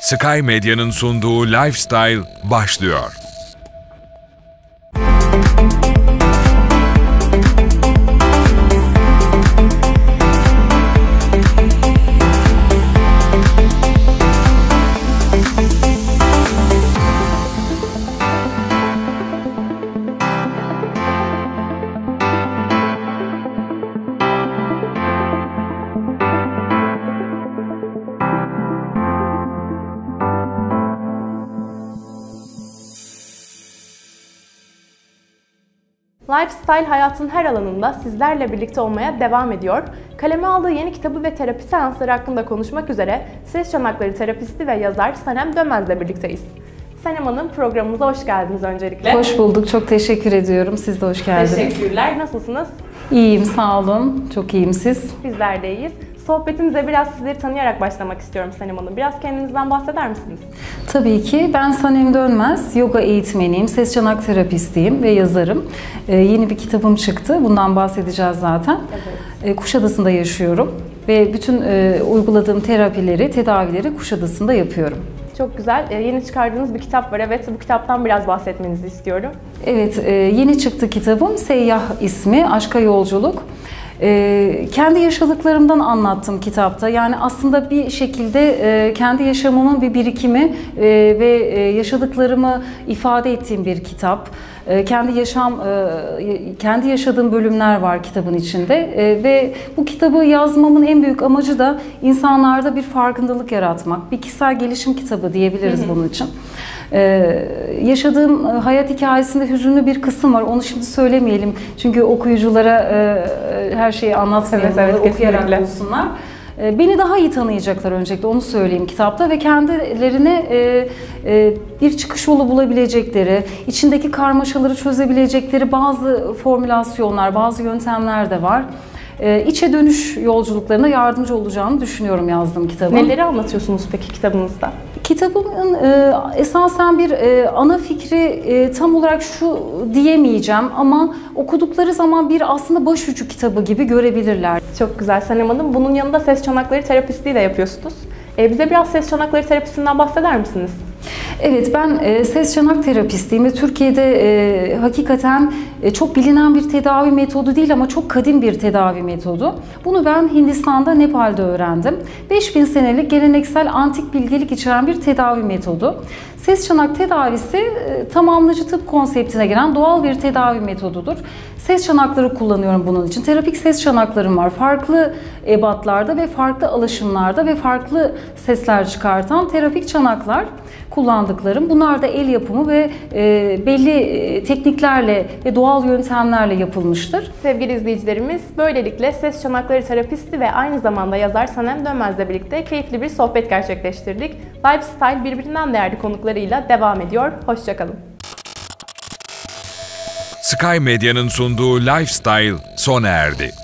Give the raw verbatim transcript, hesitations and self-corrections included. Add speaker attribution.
Speaker 1: Sky Medya'nın sunduğu Lifestyle başlıyor.
Speaker 2: Lifestyle hayatın her alanında sizlerle birlikte olmaya devam ediyor. Kaleme aldığı yeni kitabı ve terapi seansları hakkında konuşmak üzere Ses Çanakları terapisti ve yazar Sanem Dönmez'le birlikteyiz. Sanem Hanım, programımıza hoş geldiniz öncelikle.
Speaker 3: Hoş bulduk, çok teşekkür ediyorum. Siz de hoş geldiniz.
Speaker 2: Teşekkürler. Nasılsınız?
Speaker 3: İyiyim, sağ olun. Çok iyiyim, siz?
Speaker 2: Bizler de iyiyiz. Sohbetimize biraz sizleri tanıyarak başlamak istiyorum Sanem Hanım. Biraz kendinizden bahseder misiniz?
Speaker 3: Tabii ki. Ben Sanem Dönmez, yoga eğitmeniyim, ses çanak terapistiyim ve yazarım. Ee, yeni bir kitabım çıktı. Bundan bahsedeceğiz zaten.
Speaker 2: Evet.
Speaker 3: Ee, Kuşadası'nda yaşıyorum ve bütün e, uyguladığım terapileri, tedavileri Kuşadası'nda yapıyorum.
Speaker 2: Çok güzel. Ee, yeni çıkardığınız bir kitap var. Evet, bu kitaptan biraz bahsetmenizi istiyorum.
Speaker 3: Evet, e, yeni çıktı kitabım. Seyyah ismi, Aşka Yolculuk. Ee, kendi yaşadıklarımdan anlattım kitapta. Yani aslında bir şekilde e, kendi yaşamımın bir birikimi e, ve e, yaşadıklarımı ifade ettiğim bir kitap. E, kendi yaşam, e, kendi yaşadığım bölümler var kitabın içinde e, ve bu kitabı yazmamın en büyük amacı da insanlarda bir farkındalık yaratmak. Bir kişisel gelişim kitabı diyebiliriz hı hı. bunun için. Ee, yaşadığım hayat hikayesinde hüzünlü bir kısım var. Onu şimdi söylemeyelim. Çünkü okuyuculara e, her şeyi anlatmayalım.
Speaker 2: Evet, evet,
Speaker 3: okuyarak bulsunlar. E, beni daha iyi tanıyacaklar öncelikle. Onu söyleyeyim kitapta ve kendilerine e, e, bir çıkış yolu bulabilecekleri, içindeki karmaşaları çözebilecekleri bazı formülasyonlar, bazı yöntemler de var. E, içe dönüş yolculuklarına yardımcı olacağını düşünüyorum yazdığım kitabın.
Speaker 2: Neleri anlatıyorsunuz peki kitabınızda?
Speaker 3: Kitabımın e, esasen bir e, ana fikri e, tam olarak şu diyemeyeceğim ama okudukları zaman bir aslında başucu kitabı gibi görebilirler.
Speaker 2: Çok güzel Sanem Hanım. Bunun yanında ses çanakları terapistliği de yapıyorsunuz. E, bize biraz ses çanakları terapisinden bahseder misiniz?
Speaker 3: Evet, ben e, ses çanak terapistiyim ve Türkiye'de e, hakikaten e, çok bilinen bir tedavi metodu değil ama çok kadim bir tedavi metodu. Bunu ben Hindistan'da, Nepal'de öğrendim. beş bin senelik geleneksel antik bilgelik içeren bir tedavi metodu. Ses çanak tedavisi e, tamamlayıcı tıp konseptine giren doğal bir tedavi metodudur. Ses çanakları kullanıyorum bunun için. Terapik ses çanaklarım var. Farklı ebatlarda ve farklı alaşımlarda ve farklı sesler çıkartan terapik çanaklar kullandıklarım. Bunlar da el yapımı ve e, belli e, tekniklerle ve doğal yöntemlerle yapılmıştır.
Speaker 2: Sevgili izleyicilerimiz, böylelikle ses çanakları terapisti ve aynı zamanda yazar Sanem Dönmez'le birlikte keyifli bir sohbet gerçekleştirdik. Lifestyle birbirinden değerli konuklarıyla devam ediyor. Hoşça kalın.
Speaker 1: Sky Medya'nın sunduğu Lifestyle sona erdi.